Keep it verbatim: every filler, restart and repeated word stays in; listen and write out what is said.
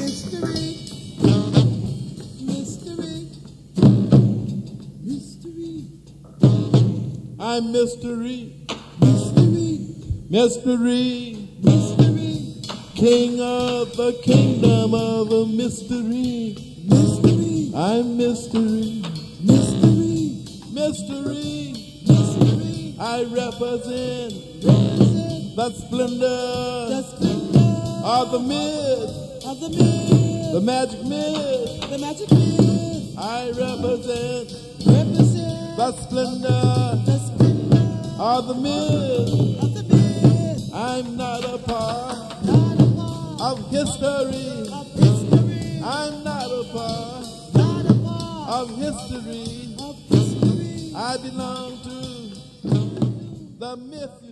Mystery. Mystery. Mystery. I'm mystery. Mystery. Mystery. Mystery. King of the kingdom of a mystery. Mystery. I'm mystery. Mystery. Mystery. Mystery. I represent, represent the splendor, the splendor of the myth, of the myth, the magic myth, the magic myth. I represent, represent the splendor, the splendor of the myth, of the myth. I'm not a part, not a part of history, of history. I'm not a part, not a part of history, of history. I belong to the myth.